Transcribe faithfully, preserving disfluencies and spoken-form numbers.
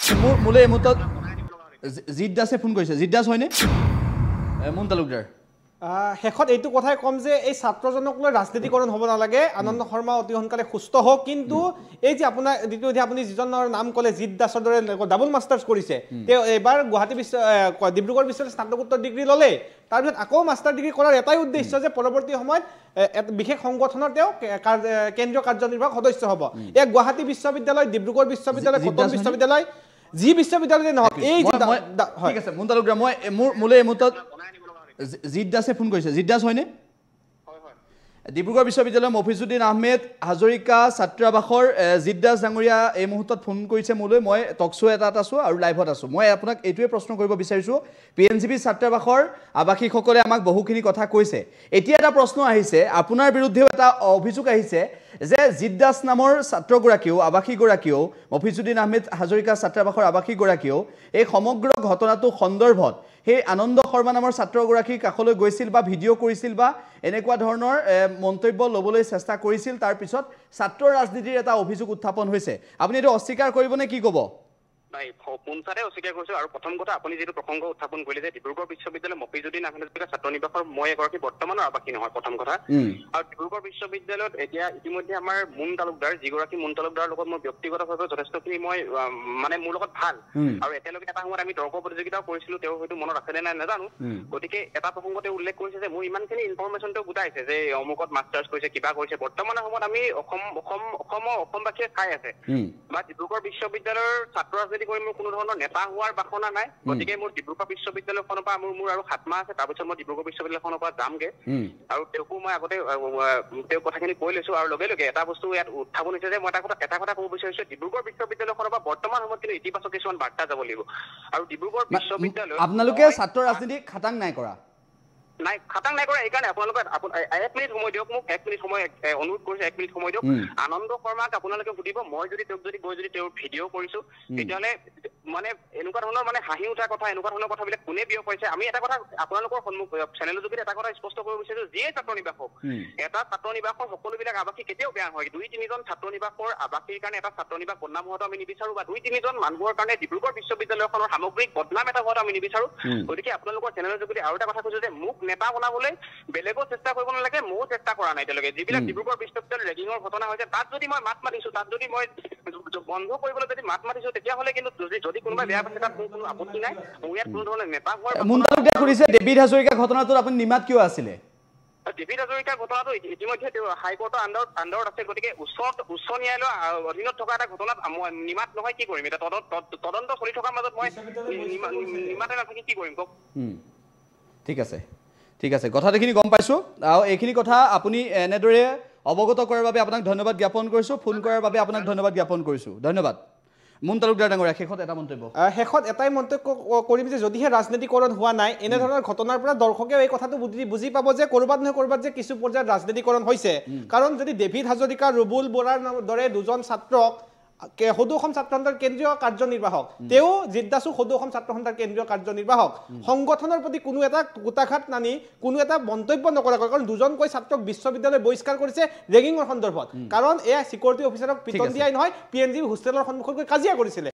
মোলে এই মুহূৰ্তত জিৎ দাসে ফোন কৰিছে। জিৎ দাস হয়নে? মুন তালুকদাৰ শেষত এইটো কথাই কম যে এই ছাত্ৰজনক লৈ ৰাজনীতিকৰণ হ'ব নালাগে। আনন্দ শৰ্মা অতি সোনকালে সুস্থ হওক। কিন্তু এই যে আপোনাৰ দ্বিতীয় আপুনি যিজনৰ নাম ক'লে জিৎ দাসৰ দৰে ডাবল মাষ্টাৰ্ছ কৰিছে, তেওঁ এবাৰ গুৱাহাটী বিশ্ব ডিব্ৰুগড় বিশ্ববিদ্যালয়ত স্নাতকোত্তৰ ডিগ্ৰী ল'লে, তাৰপিছত আকৌ মাষ্টাৰ ডিগ্ৰী কৰাৰ এটাই উদ্দেশ্য যে পৰৱৰ্তী সময়ত বিশেষ সংগঠনৰ তেওঁ কেন্দ্ৰীয় কাৰ্যনিৰ্বাহক সদস্য হ'ব। এই গুৱাহাটী বিশ্ববিদ্যালয়, ডিব্ৰুগড় বিশ্ববিদ্যালয়, কটন বিশ্ববিদ্যালয়, যি বিশ্ববিদ্যালয়তে নহওক এই ঠিক আছে মুন তালুকদাৰ, মই মোৰ মোলে এই মুহূৰ্তত জিৎ দাসে ফোন কৰিছে। জিৎ দাস হয়নে? ডিব্ৰুগড় বিশ্ববিদ্যালয়ৰ মফিজুদ্দিন আহমেদ হাজৰিকা ছাত্ৰাবাসৰ জিৎ দাস ডাঙৰীয়া এই মুহূৰ্তত ফোন কৰিছে মোলৈ। মই টক শ্ব' এটাত আছোঁ আৰু লাইভত আছোঁ। মই আপোনাক এইটোৱে প্ৰশ্ন কৰিব বিচাৰিছোঁ, পি এন জি বি ছাত্ৰাবাসৰ আৱাসিকসকলে আমাক বহুখিনি কথা কৈছে। এতিয়া এটা প্ৰশ্ন আহিছে, আপোনাৰ বিৰুদ্ধেও এটা অভিযোগ আহিছে যে জিৎ দাস নামৰ ছাত্ৰগৰাকীয়েও আৱাসীগৰাকীয়েও মফিজুদ্দিন আহমেদ হাজৰিকা ছাত্ৰাবাসৰ আৱাসীগৰাকীয়েও এই সমগ্ৰ ঘটনাটো সন্দৰ্ভত সেই আনন্দ শৰ্মা নামৰ ছাত্ৰগৰাকীৰ কাষলৈ গৈছিল বা ভিডিঅ' কৰিছিল বা এনেকুৱা ধৰণৰ মন্তব্য ল'বলৈ চেষ্টা কৰিছিল। তাৰপিছত ছাত্ৰ ৰাজনীতিৰ এটা অভিযোগ উত্থাপন হৈছে। আপুনি এইটো অস্বীকাৰ কৰিবনে, কি ক'ব? নাই, পোনচাতে অস্বীকাৰ কৰিছো। আৰু প্ৰথম কথা, আপুনি যিটো প্ৰসংগ উত্থাপন কৰিলে যে ডিব্ৰুগড় বিশ্ববিদ্যালয় মফিজুদ্দিন আহমেদ ছাত্ৰ নিবাসৰ মই এগৰাকী বৰ্তমানৰ আৱাসী নহয়, প্ৰথম কথা। আৰু ডিব্ৰুগড় বিশ্ববিদ্যালয়ত এতিয়া ইতিমধ্যে আমাৰ মুন তালুকদাৰ, যিগৰাকী মুন তালুকদাৰৰ লগত মই ব্যক্তিগতভাৱে যথেষ্টখিনি মই মানে মোৰ লগত ভাল, আৰু একেলগে এটা সময়ত আমি তৰ্ক প্ৰতিযোগিতাও কৰিছিলো। তেওঁ হয়তো মনত আছে নে নাই নাজানো। গতিকে এটা প্ৰসংগতে উল্লেখ কৰিছে যে মোৰ ইমানখিনি ইনফৰমেশ্যন তেওঁ গোটাইছে যে অমুকত মাষ্টাৰ্ছ কৰিছে, কিবা কৰিছে। বৰ্তমানৰ সময়ত আমি অসম অসম অসমৰ অসমবাসীয়ে খাই আছে বা ডিব্ৰুগড় বিশ্ববিদ্যালয়ৰ ছাত্ৰ ৰাজনীতি কৰি মোৰ কোনো ধৰণৰ নেতা হোৱাৰ বাসনা নাই। গতিকে মোৰ ডিব্ৰুগড় বিশ্ববিদ্যালয়খনৰ পৰা মোৰ মোৰ আৰু সাত মাহ আছে, তাৰপিছত মই ডিব্ৰুগড় বিশ্ববিদ্যালয়খনৰ পৰা যামগে। আৰু তেওঁকো মই আগতে তেওঁ কথাখিনি কৈ লৈছো। আৰু লগে লগে এটা বস্তু ইয়াত উত্থাপন হৈছে যে মই এটা কথা এটা কথা ক'ব বিচাৰিছো, ডিব্ৰুগড় বিশ্ববিদ্যালয়খনৰ পৰা বৰ্তমান সময়ত কিন্তু ইতিবাচক কিছুমান বাৰ্তা যাব লাগিব। আৰু ডিব্ৰুগড় বিশ্ববিদ্যালয় আপোনালোকে ছাত্ৰ ৰাজনীতি খাটাং নাই কৰা নাই খাটাং নাই কৰা। এইকাৰণে আপোনালোকে এক মিনিট সময় দিয়ক মোক, এক মিনিট সময় অনুৰোধ কৰিছো, এক মিনিট সময় দিয়ক। আনন্দ শৰ্মাক আপোনালোকে সুধিব, মই যদি তেওঁক যদি গৈ যদি তেওঁৰ ভিডিঅ' কৰিছো, তেতিয়াহ'লে মানে এনেকুৱা ধৰণৰ মানে হাঁহি উঠা কথা, এনেকুৱা ধৰণৰ কথাবিলাক কোনে বিয়পাইছে। আমি এটা কথা আপোনালোকৰ সন্মুখ চেনেলৰ যোগেদি এটা কথা স্পষ্ট কৰিব বিচাৰিছো, যিয়ে ছাত্ৰ নিবাস হওক, এটা ছাত্ৰ নিবাসৰ সকলোবিলাক আৱাসী কেতিয়াও বেয়া হয়। দুই তিনিজন ছাত্ৰ নিবাসৰ আৱাসীৰ কাৰণে এটা ছাত্ৰ নিবাস বদনাম হোৱাটো আমি নিবিচাৰো, বা দুই তিনিজন মানুহৰ কাৰণে ডিব্ৰুগড় বিশ্ববিদ্যালয়খনৰ সামগ্ৰিক বদনাম এটা হোৱাটো আমি নিবিচাৰো। গতিকে আপোনালোকৰ চেনেলৰ যোগেদি আৰু এটা কথা কৈছো যে মোক নেতা বনাবলৈ বেলেগো চেষ্টা কৰিব নালাগে, ময়ো চেষ্টা কৰা নাই এতিয়ালৈকে। যিবিলাক ডিব্ৰুগড় বিশ্ববিদ্যালয়ৰ ৰেগিঙৰ ঘটনা হৈছে, তাত যদি মই মাত মাতিছো, তাত যদি মই বন্ধ কৰিবলৈ যদি মাত মাতিছো, তেতিয়াহ'লে কিন্তু যদি কোনোবাই বেয়া পাইছে তাত মোৰ কোনো আপত্তি নাই। মোৰ ইয়াত কোনো ধৰণৰ নেতা হোৱাৰ ডেভিড হাজৰিকা ঘটনাটোত আপুনি নিমাত কিয় আছিলে? ডেভিড হাজৰিকাৰ ঘটনাটো ইতিমধ্যে তেওঁ হাইকোৰ্টৰ আণ্ডাৰত আণ্ডাৰত আছে। গতিকে উচ্চ উচ্চ ন্যায়ালয়ৰ অধীনত থকা এটা ঘটনাত নিমাত নহয় কি কৰিম? এতিয়া তদন্ত চলি থকাৰ মাজত মই নিমাতে নাথাকি কি কৰিম কওক? ঠিক আছে, ঠিক আছে, কথাখিনি গম পাইছোঁ। আৰু এইখিনি কথা আপুনি এনেদৰে অৱগত কৰাৰ বাবে আপোনাক ধন্যবাদ জ্ঞাপন কৰিছোঁ। ফোন কৰাৰ বাবে আপোনাক ধন্যবাদ জ্ঞাপন কৰিছোঁ। ধন্যবাদ। মুন তালুকদাৰ ডাঙৰীয়া, শেষত এটা মন্তব্য শেষত এটাই মন্তব্য কৰিম যে যদিহে ৰাজনীতিকৰণ হোৱা নাই, এনেধৰণৰ ঘটনাৰ পৰা দৰ্শকেও এই কথাটো বুজি বুজি পাব যে ক'ৰবাত নহয় ক'ৰবাত যে কিছু পৰ্যায়ত ৰাজনীতিকৰণ হৈছে। কাৰণ যদি ডেভিড হাজৰিকা, ৰুবুল বৰাৰ দৰে দুজন ছাত্ৰক সদৌ অসম ছাত্ৰ সন্থাৰ কেন্দ্ৰীয় কাৰ্যনিৰ্বাহক, তেওঁ জিৎ দাসো সদৌ অসম ছাত্ৰ সন্থাৰ কেন্দ্ৰীয় কাৰ্যনিৰ্বাহক, সংগঠনৰ প্ৰতি কোনো এটা কুটাঘাত নানি কোনো এটা মন্তব্য নকৰাকৈ, কাৰণ দুজনকৈ ছাত্ৰক বিশ্ববিদ্যালয় বহিষ্কাৰ কৰিছে ৰেগিঙৰ সন্দৰ্ভত। কাৰণ এয়া চিকিউৰিটি অফিচাৰক পিটন দিয়াই নহয়, পি এন জি হোষ্টেলৰ সন্মুখত গৈ কাজিয়া কৰিছিলে।